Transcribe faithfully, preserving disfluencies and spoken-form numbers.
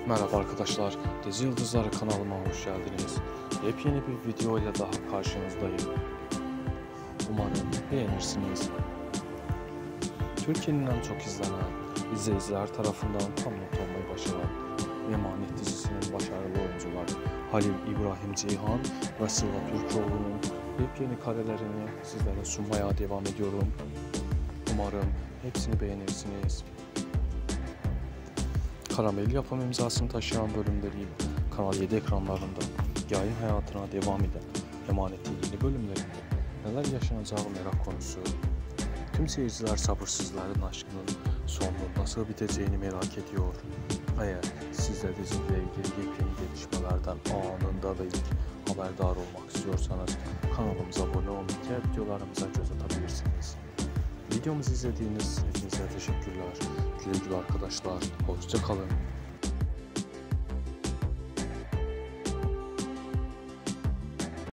Merhaba arkadaşlar, Dizi Yıldızları kanalıma hoş geldiniz. Yepyeni bir video ile daha karşınızdayım. Umarım beğenirsiniz. Türkiye'nin en çok izlenen, izleyiciler tarafından tam not olmayı başaran Emanet dizisinin başarılı oyuncuları Halil İbrahim Ceyhan ve Sıla Türkoğlu'nun yepyeni karelerini sizlere sunmaya devam ediyorum. Umarım hepsini beğenirsiniz. Karamel yapım imzasını taşıyan bölümleri Kanal yedi ekranlarında yayın hayatına devam eden Emanet'in yeni bölümlerinde neler yaşanacağı merak konusu. Tüm seyirciler sabırsızların aşkının sonunun nasıl biteceğini merak ediyor. Eğer siz de diziyle ilgili yepyeni gelişmelerden anında ve ilk haberdar olmak istiyorsanız kanalımıza abone olmayı ve videolarımıza göz atabilirsiniz. Videomuzu izlediğiniz hepinize teşekkürler. Güle güle arkadaşlar. Hoşça kalın.